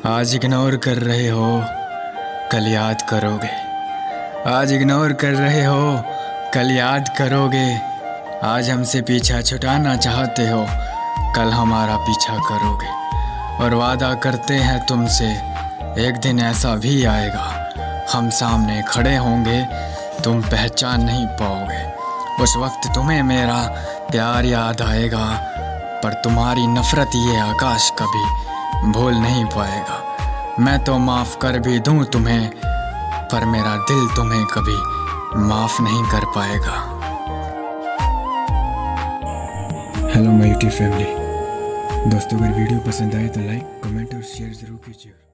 आज इग्नोर कर रहे हो, कल याद करोगे। आज इग्नोर कर रहे हो, कल याद करोगे। आज हमसे पीछा छुड़ाना चाहते हो, कल हमारा पीछा करोगे। और वादा करते हैं तुमसे, एक दिन ऐसा भी आएगा, हम सामने खड़े होंगे, तुम पहचान नहीं पाओगे। उस वक्त तुम्हें मेरा प्यार याद आएगा, पर तुम्हारी नफ़रत ये आकाश कभी भूल नहीं पाएगा। मैं तो माफ़ कर भी दूँ तुम्हें, पर मेरा दिल तुम्हें कभी माफ़ नहीं कर पाएगा। हेलो माय यूट्यूब फैमिली दोस्तों, अगर वीडियो पसंद आए तो लाइक, कमेंट और शेयर ज़रूर कीजिए।